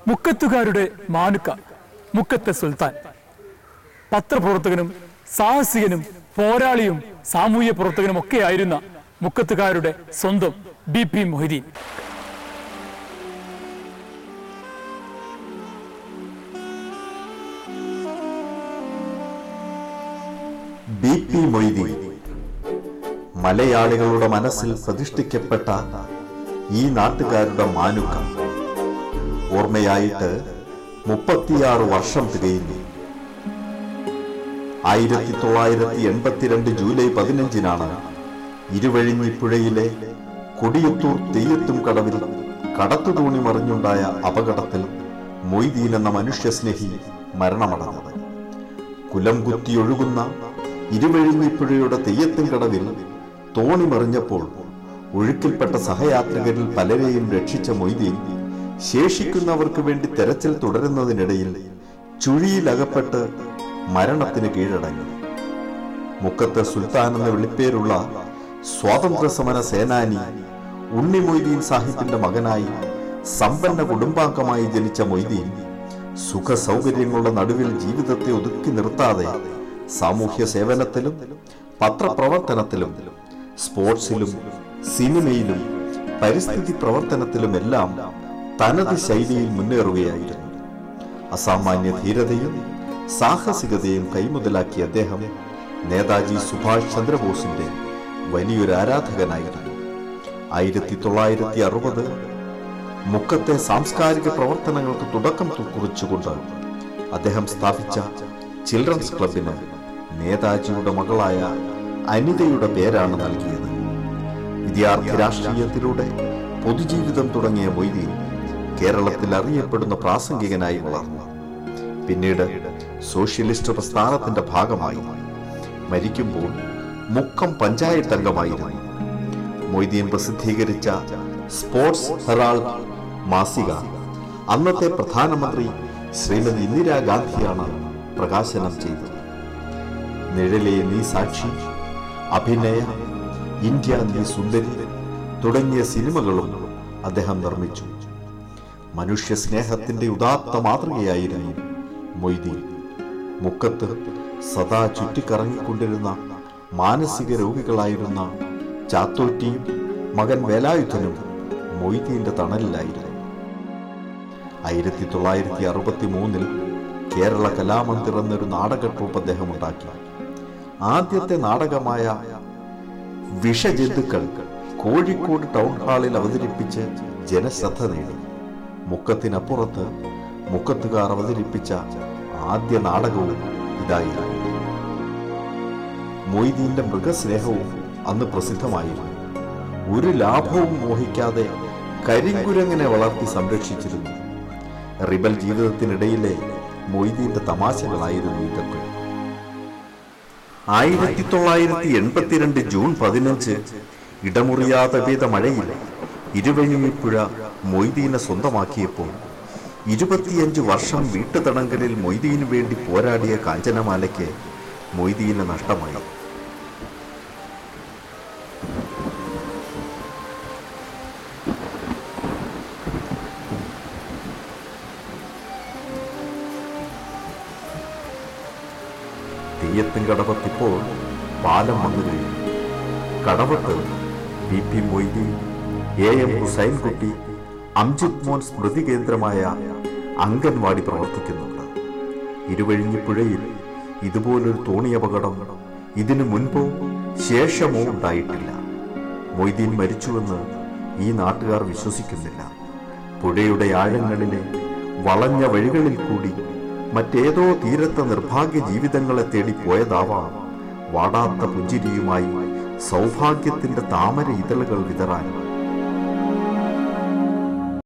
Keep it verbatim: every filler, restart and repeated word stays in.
മുക്കത്തുകാരുടെ മാനുക്ക, മുക്കത്തെ സുൽത്താൻ. പത്രപ്രവർത്തകനും സാഹസികനും പോരാളിയും സാമൂഹ്യ പ്രവർത്തകനും ഒക്കെയായിരുന്ന മുക്കത്തുകാരുടെ സ്വന്തം B P Moideen. B P Moideen മലയാളികളുടെ മനസ്സിൽ പ്രതിഷ്ഠിക്കപ്പെട്ട ഈ നാട്ടുകാരുടെ മാനുക്ക ഓർമ്മയായിട്ട് മുപ്പത്തിയാറ് വർഷം തികയുന്നു. ആയിരത്തി തൊള്ളായിരത്തി എൺപത്തിരണ്ട് ജൂലൈ പതിനഞ്ചിനാണ് ഇരുവഴിഞ്ഞിപ്പുഴയിലെ കൊടിയത്തൂർ തെയ്യത്തും കടവിൽ കടത്തുതോണി മറിഞ്ഞുണ്ടായ അപകടത്തിൽ മൊയ്തീൻ എന്ന മനുഷ്യസ്നേഹി മരണമടഞ്ഞത്. കുലം കുത്തിയൊഴുകുന്ന ഇരുവഴിഞ്ഞിപ്പുഴയുടെ തെയ്യത്തും കടവിൽ തോണി മറിഞ്ഞപ്പോൾ ഒഴുക്കിൽപ്പെട്ട സഹയാത്രികരിൽ പലരെയും രക്ഷിച്ച മൊയ്തീൻ ശേഷിക്കുന്നവർക്ക് വേണ്ടി തെരച്ചിൽ തുടരുന്നതിനിടയിൽ ചുഴിയിലകപ്പെട്ട് മരണത്തിന് കീഴടങ്ങി. മുക്കത്തെ സുൽത്താൻ എന്ന വിളിപ്പേരുള്ള സ്വാതന്ത്ര്യ സമര സേനാനി ഉണ്ണി മൊയ്തീൻ സാഹിബിന്റെ മകനായി സമ്പന്ന കുടുംബാംഗമായി ജനിച്ച മൊയ്തീൻ സുഖ സൗകര്യങ്ങളുടെ നടുവിൽ ജീവിതത്തെ ഒതുക്കി നിർത്താതെ സാമൂഹ്യ സേവനത്തിലും പത്രപ്രവർത്തനത്തിലും സ്പോർട്സിലും സിനിമയിലും പരിസ്ഥിതി പ്രവർത്തനത്തിലുമെല്ലാം തനത് ശൈലിയിൽ മുന്നേറുകയായിരുന്നു. അസാമാന്യ ധീരതയും സാഹസികതയും കൈമുതലാക്കിയ അദ്ദേഹം നേതാജി സുഭാഷ് ചന്ദ്രബോസിന്റെ വലിയൊരു ആരാധകനായിരുന്നു. ആയിരത്തി തൊള്ളായിരത്തി അറുപത് മുക്കത്തെ സാംസ്കാരിക പ്രവർത്തനങ്ങൾക്ക് തുടക്കം കുറിച്ചുകൊണ്ട് അദ്ദേഹം സ്ഥാപിച്ച ചിൽഡ്രൻസ് ക്ലബിന് നേതാജിയുടെ മകളായ അനിതയുടെ പേരാണ് നൽകിയത്. വിദ്യാർത്ഥി രാഷ്ട്രീയത്തിലൂടെ പൊതുജീവിതം തുടങ്ങിയ മൊയ്തീൻ കേരളത്തിൽ അറിയപ്പെടുന്ന പ്രാസംഗികനായി വളർന്നു. പിന്നീട് സോഷ്യലിസ്റ്റ് പ്രസ്ഥാനത്തിന്റെ ഭാഗമായി. മരിക്കുമ്പോൾ മുക്കം പഞ്ചായത്ത് അംഗമായിരുന്നു. മൊയ്തീൻ പ്രസിദ്ധീകരിച്ച സ്പോർട്സ് ഹെറാൾഡ് മാസിക അന്നത്തെ പ്രധാനമന്ത്രി ശ്രീമതി ഇന്ദിരാഗാന്ധിയാണ് പ്രകാശനം ചെയ്തത്. നിഴലെ നീ സാക്ഷി, അഭിനയ, ഇന്ത്യ നീ സുന്ദരി തുടങ്ങിയ സിനിമകളും അദ്ദേഹം നിർമ്മിച്ചു. മനുഷ്യ സ്നേഹത്തിന്റെ ഉദാത്ത മാതൃകയായിരുന്നു മൊയ്തീൻ. മുക്കത്ത് സദാ ചുറ്റിക്കറങ്ങിക്കൊണ്ടിരുന്ന മാനസിക രോഗികളായിരുന്ന ചാത്തോറ്റിയും മകൻ വേലായുധനും മൊയ്തീന്റെ തണലിലായിരുന്നു. ആയിരത്തി തൊള്ളായിരത്തി അറുപത്തി മൂന്നിൽ കേരള കലാമന്ദിർ എന്നൊരു നാടക ട്രൂപ്പ് അദ്ദേഹം ഉണ്ടാക്കി. ആദ്യത്തെ നാടകമായ വിഷജന്തുക്കൾ കോഴിക്കോട് ടൗൺ ഹാളിൽ അവതരിപ്പിച്ച് ജനശ്രദ്ധ നേടി. മുക്കത്തിനപ്പുറത്ത് മുക്കത്തുകാർ അവതരിപ്പിച്ച ആദ്യ നാടകവും ഇതായിരുന്നു. മൊയ്തീന്റെ മൃഗസ്നേഹവും അന്ന് പ്രസിദ്ധമായിരുന്നു. ഒരു ലാഭവും മോഹിക്കാതെ കരിങ്കുരങ്ങനെ വളർത്തി സംരക്ഷിച്ചിരുന്നു. റിബൽ ജീവിതത്തിനിടയിലെ മൊയ്തീന്റെ തമാശകളായിരുന്നു ഇതൊക്കെ. ആയിരത്തി തൊള്ളായിരത്തി എൺപത്തിരണ്ട് ജൂൺ പതിനഞ്ച് ഇടമുറിയാതെ പെയ്ത മഴയിൽ ഇരുവഴിഞ്ഞിപ്പുഴ മൊയ്തീനെ സ്വന്തമാക്കിയപ്പോൾ ഇരുപത്തിയഞ്ച് വർഷം വീട്ടുതടങ്കലിൽ മൊയ്തീനു വേണ്ടി പോരാടിയ കാഞ്ചനമാലയ്ക്ക് മൊയ്തീനെ നഷ്ടമായി. തെയ്യത്തും കടവത്തിപ്പോൾ പാലം വന്നു കഴിഞ്ഞു. കടവത്ത് B P Moideen, A M Hussainkutty, Amjith Mon സ്മൃതി കേന്ദ്രമായ അംഗൻവാടി പ്രവർത്തിക്കുന്നുണ്ട്. ഇരുവഴിഞ്ഞിപ്പുഴയിൽ ഇതുപോലൊരു തോണി അപകടം ഇതിനു മുൻപോ ശേഷമോ ഉണ്ടായിട്ടില്ല. മൊയ്തീൻ മരിച്ചുവെന്ന് ഈ നാട്ടുകാർ വിശ്വസിക്കുന്നില്ല. പുഴയുടെ ആഴങ്ങളിലെ വളഞ്ഞ വഴികളിൽ കൂടി മറ്റേതോ തീരത്ത നിർഭാഗ്യ ജീവിതങ്ങളെ തേടി പോയതാവാം വാടാത്ത പുഞ്ചിരിയുമായി സൗഭാഗ്യത്തിന്റെ താമര ഇതളുകൾ വിതറാൻ